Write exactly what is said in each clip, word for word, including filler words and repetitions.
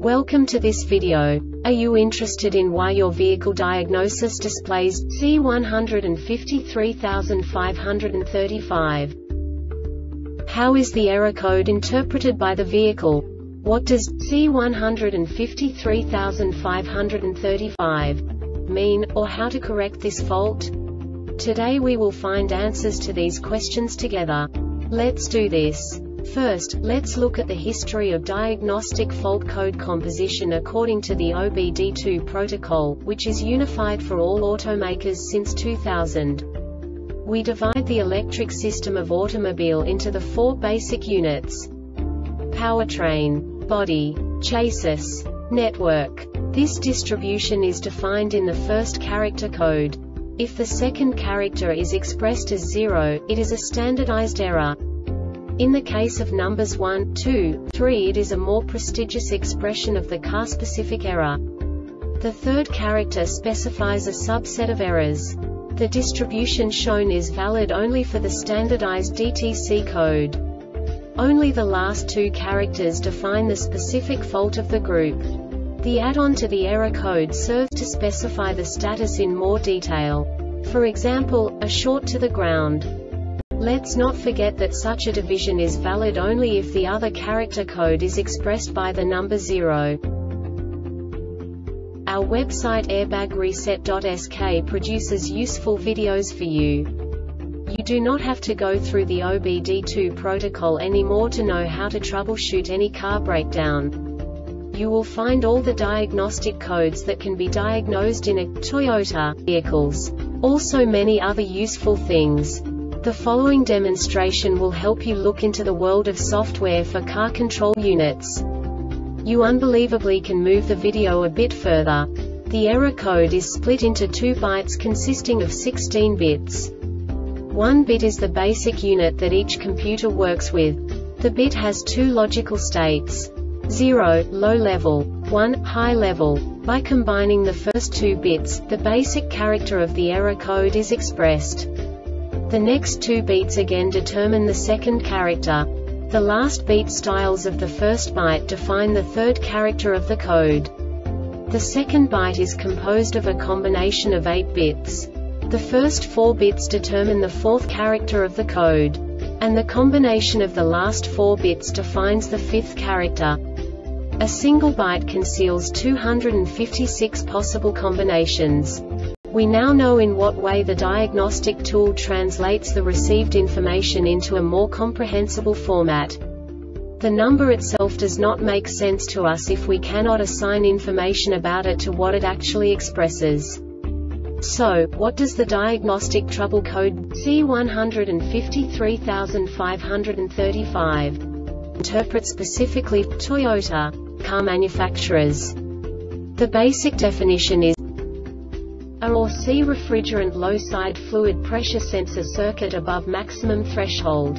Welcome to this video. Are you interested in why your vehicle diagnosis displays C one hundred fifty-three thousand five hundred thirty-five? How is the error code interpreted by the vehicle? What does C one hundred fifty-three thousand five hundred thirty-five mean, or how to correct this fault? Today we will find answers to these questions together. Let's do this. First, let's look at the history of diagnostic fault code composition according to the O B D two protocol, which is unified for all automakers since two thousand. We divide the electric system of automobile into the four basic units: powertrain, body, chassis, network. This distribution is defined in the first character code. If the second character is expressed as zero, it is a standardized error. In the case of numbers one, two, three, it is a more prestigious expression of the car-specific error. The third character specifies a subset of errors. The distribution shown is valid only for the standardized D T C code. Only the last two characters define the specific fault of the group. The add-on to the error code serves to specify the status in more detail. For example, a short to the ground. Let's not forget that such a division is valid only if the other character code is expressed by the number zero. Our website airbag reset dot S K produces useful videos for you. You do not have to go through the O B D two protocol anymore to know how to troubleshoot any car breakdown. You will find all the diagnostic codes that can be diagnosed in a Toyota vehicles. Also many other useful things. The following demonstration will help you look into the world of software for car control units. You unbelievably can move the video a bit further. The error code is split into two bytes consisting of sixteen bits. One bit is the basic unit that each computer works with. The bit has two logical states: zero, low level, one, high level. By combining the first two bits, the basic character of the error code is expressed. The next two beats again determine the second character. The last beat styles of the first byte define the third character of the code. The second byte is composed of a combination of eight bits. The first four bits determine the fourth character of the code. And the combination of the last four bits defines the fifth character. A single byte conceals two hundred fifty-six possible combinations. We now know in what way the diagnostic tool translates the received information into a more comprehensible format. The number itself does not make sense to us if we cannot assign information about it to what it actually expresses. So, what does the diagnostic trouble code C one hundred fifty-three thousand five hundred thirty-five interpret specifically for Toyota car manufacturers? The basic definition is A or C refrigerant low side fluid pressure sensor circuit above maximum threshold.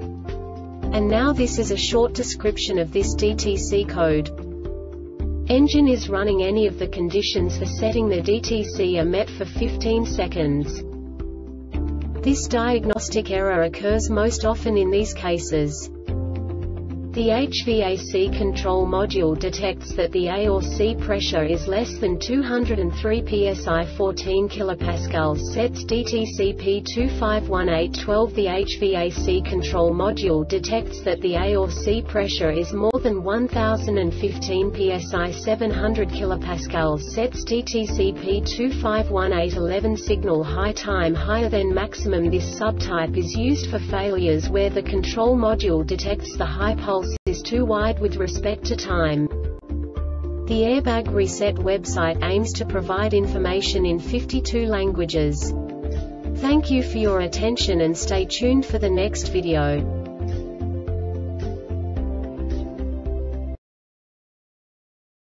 And now this is a short description of this D T C code. Engine is running. Any of the conditions for setting the D T C are met for fifteen seconds. This diagnostic error occurs most often in these cases. The H V A C control module detects that the A or C pressure is less than two hundred three P S I fourteen kilopascals, sets D T C P two five one eight twelve. The H V A C control module detects that the A or C pressure is more than one thousand fifteen P S I seven hundred kilopascals, sets D T C P two five one eight eleven. Signal high time higher than maximum. This subtype is used for failures where the control module detects the high pulse is too wide with respect to time. The Airbag Reset website aims to provide information in fifty-two languages. Thank you for your attention and stay tuned for the next video.